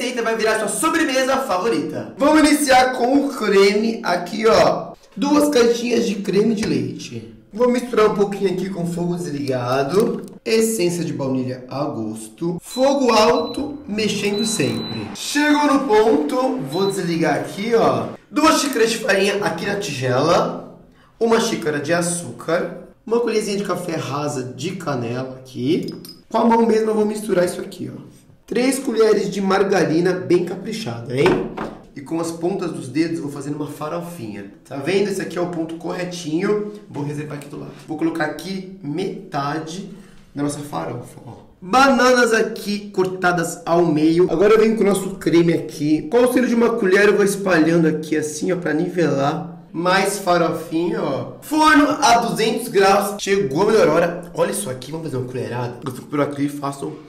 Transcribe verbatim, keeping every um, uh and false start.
receita vai virar sua sobremesa favorita. Vamos iniciar com o creme aqui, ó. Duas caixinhas de creme de leite. Vou misturar um pouquinho aqui com fogo desligado. Essência de baunilha a gosto. Fogo alto, mexendo sempre. Chegou no ponto, vou desligar aqui, ó. Duas xícaras de farinha aqui na tigela. Uma xícara de açúcar. Uma colherzinha de café rasa de canela aqui. Com a mão mesmo eu vou misturar isso aqui, ó. Três colheres de margarina bem caprichada, hein? E com as pontas dos dedos eu vou fazendo uma farofinha. Tá vendo? Esse aqui é o ponto corretinho. Vou reservar aqui do lado. Vou colocar aqui metade da nossa farofa, ó. Bananas aqui cortadas ao meio. Agora eu venho com o nosso creme aqui. Com o auxílio de uma colher eu vou espalhando aqui assim, ó, pra nivelar. Mais farofinha, ó. Forno a duzentos graus. Chegou a melhor hora. Olha isso aqui, vamos fazer uma colherada. Eu fico por aqui e faço